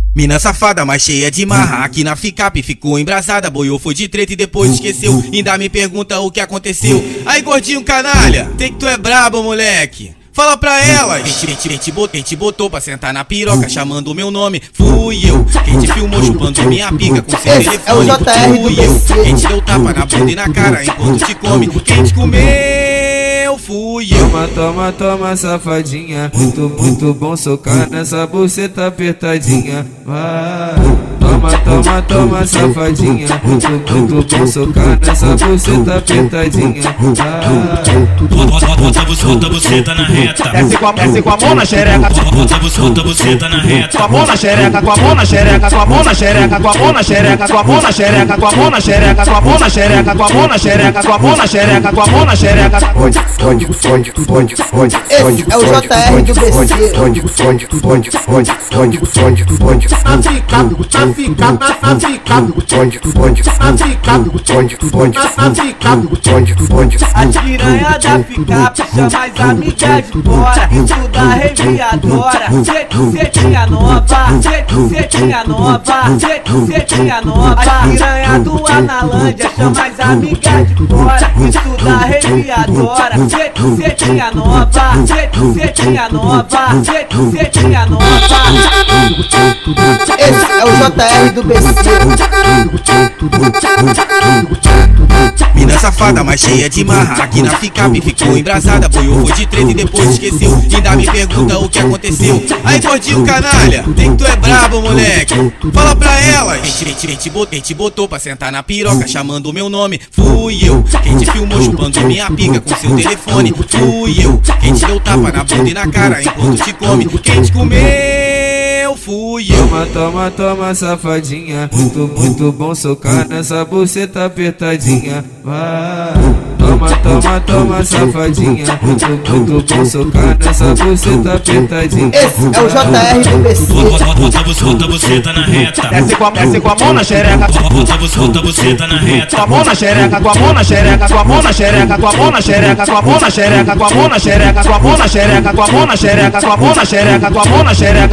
Mina safada, mas cheia de marra, aqui na picape ficou embrasada. Boiou, foi de treta e depois esqueceu. Ainda me pergunta o que aconteceu. Aí gordinho canalha, tem que tu é brabo, moleque. Fala pra ela, quem te botou pra sentar na piroca, chamando o meu nome, fui eu. Quem te filmou chupando minha pica com seu telefone, fui eu. Quem te deu tapa na bunda e na cara enquanto te come, quem te comeu, fui eu. Toma, safadinha, muito bom socar nessa buceta apertadinha. Vai. Toma, safadinha, muito bom socar nessa buceta apertadinha. Bota a buceta na reta. Desce com a mão na xereca. Bota a buceta na reta. Com a mão na xereca, com a mão na xereca, com a mão na xereca, com a mão na xereca, com a mão na xereca, com a mão na xereca, com a mão na xereca, com a mão na xereca, com a mão na xereca, com a mão na xereca. Esse é o JR do BC. A piranha da picape chama as amigas de fora. Isso da reviadora. Cetinha nova, cetinha nova, cetinha nova. A piranha do Analândia chama as amigas de fora. Isso da reviadora. Cetinha nova, cetinha nova, cetinha nova. Esse é o JR do BC. Mina safada, mas cheia de marra, aqui na picape ficou embrasada. Boiou, foi de treta e depois esqueceu. Ainda me pergunta o que aconteceu. Aí gordinho canalha, tem que tu é brabo, moleque. Fala pra ela, quem te botou pra sentar na piroca, chamando o meu nome, fui eu. Quem te filmou chupando minha pica com seu telefone, fui eu. Quem te deu tapa na bunda e na cara enquanto te come, quem te comeu, fui eu. Toma, safadinha, muito bom socar nessa buceta apertadinha. Vai. Toma, safadinha, muito bom socar nessa buceta apertadinha. Esse é o JR do BC. Bota a buceta na reta. Desce com a mão na xereca. Bota a buceta na reta. Com a mão na xereca, com a mão na xereca, com a mão na xereca, com a mão na xereca, com a mão na xereca, com a mão na xereca, com a mão na xereca, com a mão na xereca, com a mão na xereca, com a mão na xereca.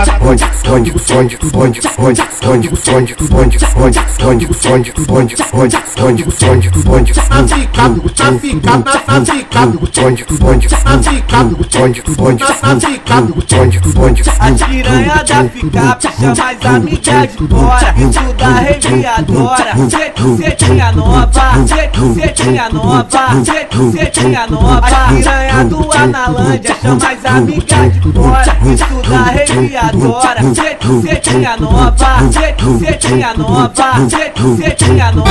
A piranha da picape chama as amigas de fora. Isso da reviadora. Cetinha nova, cetinha nova, cetinha nova. A piranha do Analândia chama as amigas de fora. Isso da reviadora. Cetinha nova, cetinha nova, cetinha nova.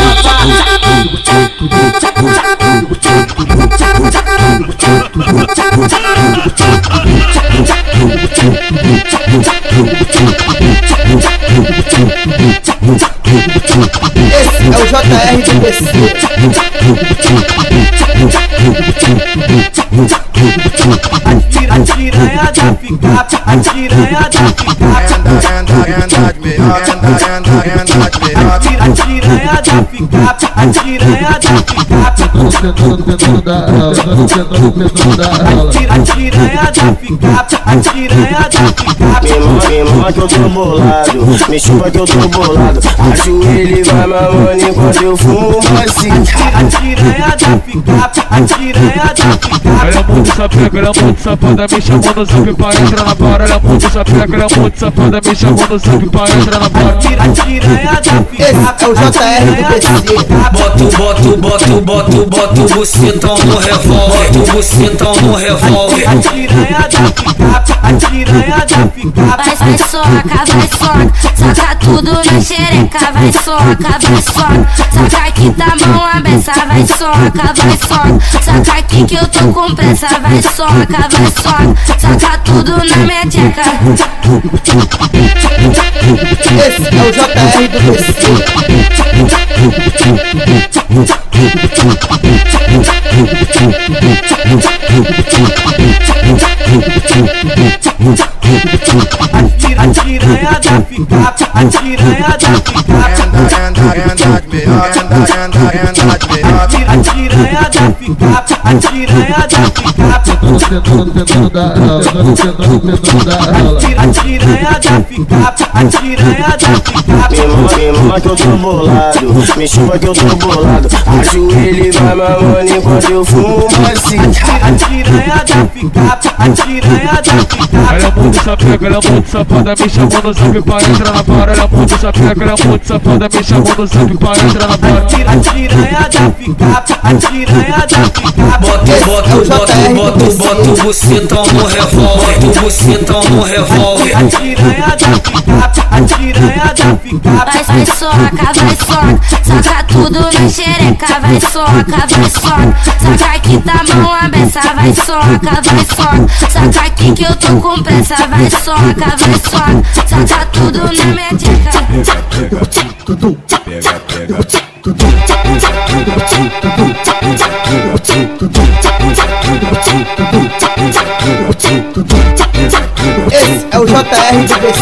Esse é o JR do BC. A piranha da picape, a piranha da picape. A piranha da picape, a piranha da picape. A piranha da picape, a piranha da picape. Me mama que eu tô bolado, me chupa que eu tô bolado. Acho ele vai mamando enquanto eu fumo assim. A piranha da picape, a piranha da picape. Ela é muito sapeca, ela é muito safada, me chamou no zap pra entrar na barra. Ela é muito sapeca, ela é muito safada, me chamou no zap pra entrar na barra. A piranha da picape. Esse é o JR do BC. Bota o bucetão no revólver. Bota o bucetão no revólver. A piranha da picape, a piranha da picape. Vai soca, soca tudo na xereca. Vai soca, soca aqui tá mão a beça. Vai soca, soca aqui que eu tô com pressa. Vai soca, soca tudo na minha tcheca. Esse é o JR do BC. A piranha da picape, a piranha da picape. A tiranha da picape, a tiranha da picape. A tiranha da picape, a tiranha da picape. Me mama que eu tô bolado, me chupa que eu tô bolado. Ajoelha e vai mamando enquanto eu fumo assim. A tiranha da picape, a tiranha da picape. Ela é muito sapeca, ela é muito safada, me chamou no zap pra entrar na barra. Ela é muito sapeca, ela é muito safada, me chamou no zap pra entrar na barra. A tiranha da picape, a tiranha da picape. Bota o bucetão no revólver, bota o bucetão no revólver. A tiranha da picape, a tiranha da picape. Vai soca, soca tudo na xereca. Vai soca, soca aqui tá mão a beça. Vai soca, soca aqui que eu tô com pressa. Vai soca, soca tudo na minha dica. Esse é o JR de BC.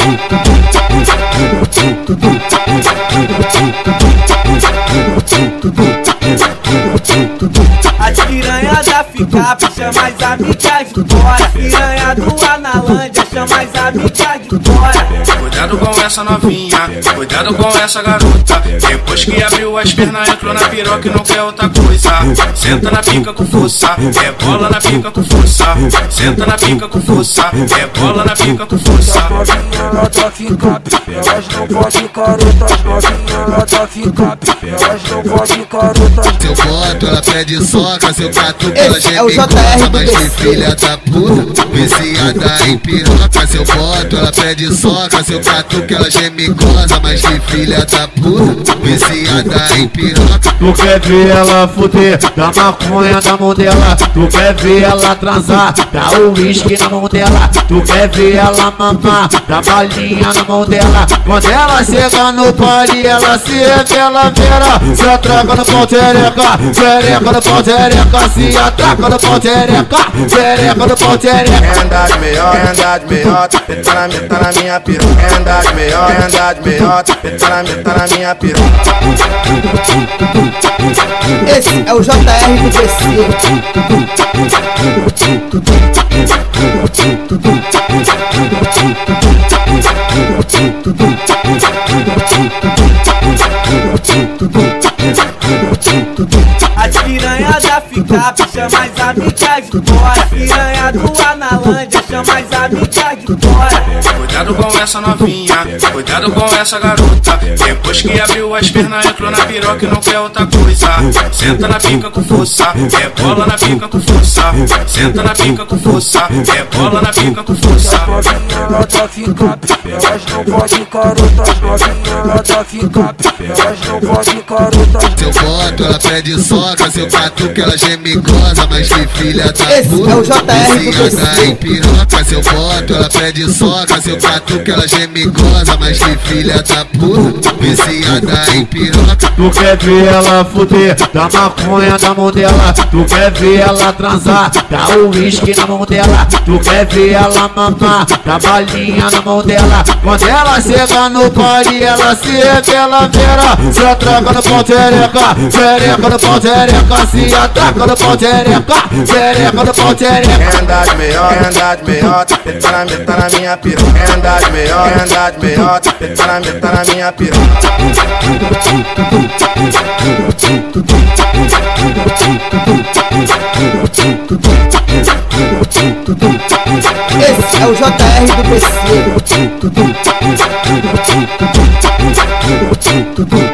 A tiranha da picape chama as amigas de fora. Piranha do Analândia chama as amigas de fora. Cuidado com essa novinha, cuidado com essa garota. Depois que abriu as pernas, entrou na piroca e não quer outra coisa. Senta na pica com força, é bola na pica com força. Senta na pica com força, é bola na pica com força. Novinha lá da picape, elas não podem carotas. Novinha lá da picape, elas não podem carotas. Se eu boto, ela pede soca. Se eu catuco, ela geme gosta. Mas que filha da puta, viciada em piroca. Se eu boto, ela pede soca. Se eu catuco, ela geme gosta. Mas que filha da puta, viciada em piroca. Tu quer ver ela fuder, dá maconha na mão dela. Tu quer ver ela transar, dá o uísque na mão dela. Tu quer ver ela mamar, dá balinha na mão dela. Quando ela chega no party, ela se revela vera. Se atraca no pau tereca, tereca no pau tereca. Se atraca no pau tereca, tereca no pau tereca. Anda de meiota, tá na minha piroca. Anda de meiota, tá na minha piroca. Esse é o JR do BC. A piranha da picape chama as amigas de fora. Piranha do Analândia chama as amigas de fora. Cuidado com essa novinha, cuidado com essa garota. Depois que abriu as pernas, entrou na piroca e não quer outra coisa. Senta na pica com força, é bola na pica com força. Senta na pica com força, é bola na pica com força. Novinha lá da picape, elas não podem carotas. Novinha lá da picape, elas não podem carotas. Se eu boto, ela pede soca. Se eu catuco, ela geme goza. Mas que filha da puta, viciada em piroca. Se eu boto, ela pede soca. Se eu catuco, ela geme goza. Mas que filha da puta, viciada em piroca. Tu quer ver ela fuder, dá maconha na mão dela. Tu quer ver ela transar, dá o uísque na mão dela. Tu quer ver ela mamar, dá balinha na mão dela. Quando ela chega no party, ela se revela vera. Se atraca no pau tereca, tereca no pau tereca. Se atraca no pau tereca, tereca no pau tereca. Anda de meiota, tá na minha piroca. Anda de meiota, tá na minha piroca. Esse é o JR do BC.